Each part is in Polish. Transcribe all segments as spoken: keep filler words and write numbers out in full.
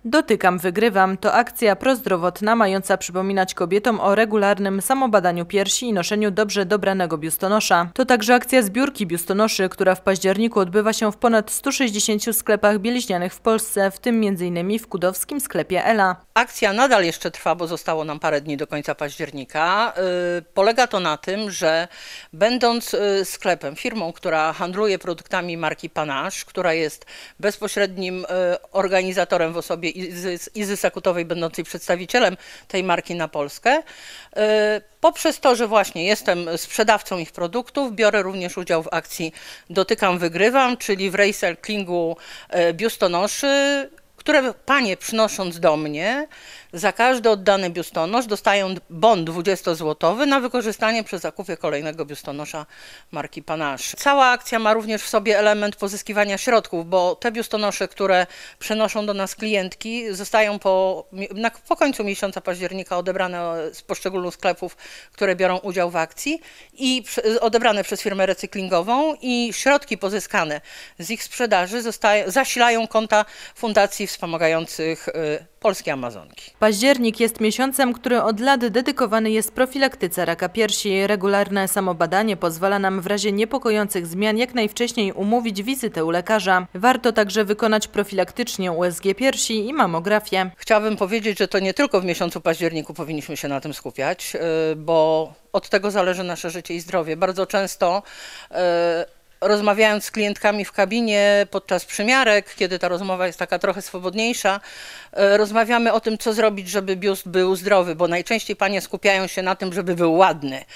Dotykam, wygrywam to akcja prozdrowotna mająca przypominać kobietom o regularnym samobadaniu piersi i noszeniu dobrze dobranego biustonosza. To także akcja zbiórki biustonoszy, która w październiku odbywa się w ponad stu sześćdziesięciu sklepach bieliźnianych w Polsce, w tym między innymi w kudowskim sklepie Ela. Akcja nadal jeszcze trwa, bo zostało nam parę dni do końca października. Yy, polega to na tym, że będąc yy, sklepem, firmą, która handluje produktami marki Panache, która jest bezpośrednim yy, organizatorem w osobie Izy, Izy Sakutowej, będącej przedstawicielem tej marki na Polskę, yy, poprzez to, że właśnie jestem sprzedawcą ich produktów, biorę również udział w akcji Dotykam, wygrywam, czyli w recyclingu yy, biustonoszy, które panie przynosząc do mnie, za każdy oddany biustonosz dostają bon dwudziestozłotowy na wykorzystanie przy zakupie kolejnego biustonosza marki Panache. Cała akcja ma również w sobie element pozyskiwania środków, bo te biustonosze, które przenoszą do nas klientki, zostają po, na, po końcu miesiąca października odebrane z poszczególnych sklepów, które biorą udział w akcji i przy, odebrane przez firmę recyklingową, i środki pozyskane z ich sprzedaży zostają, zasilają konta fundacji wspomagających y, polskie Amazonki. Październik jest miesiącem, który od lat dedykowany jest profilaktyce raka piersi. Regularne samobadanie pozwala nam w razie niepokojących zmian jak najwcześniej umówić wizytę u lekarza. Warto także wykonać profilaktycznie U S G piersi i mamografię. Chciałabym powiedzieć, że to nie tylko w miesiącu październiku powinniśmy się na tym skupiać, bo od tego zależy nasze życie i zdrowie. Bardzo często rozmawiając z klientkami w kabinie podczas przymiarek, kiedy ta rozmowa jest taka trochę swobodniejsza, rozmawiamy o tym, co zrobić, żeby biust był zdrowy, bo najczęściej panie skupiają się na tym, żeby był ładny.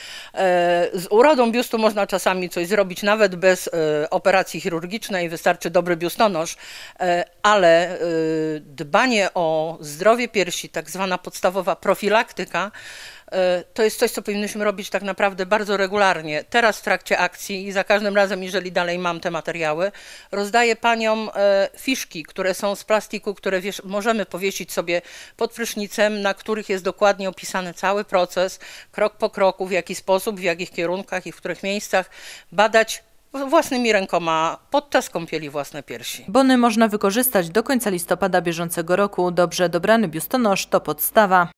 Z urodą biustu można czasami coś zrobić nawet bez operacji chirurgicznej, wystarczy dobry biustonosz, ale dbanie o zdrowie piersi, tak zwana podstawowa profilaktyka, to jest coś, co powinniśmy robić tak naprawdę bardzo regularnie. Teraz w trakcie akcji i za każdym razem, jeżeli dalej mam te materiały, rozdaję paniom fiszki, które są z plastiku, które wiesz, możemy powiesić sobie pod prysznicem, na których jest dokładnie opisany cały proces, krok po kroku, w jaki sposób, w jakich kierunkach i w których miejscach badać własnymi rękoma podczas kąpieli własne piersi. Bony można wykorzystać do końca listopada bieżącego roku. Dobrze dobrany biustonosz to podstawa.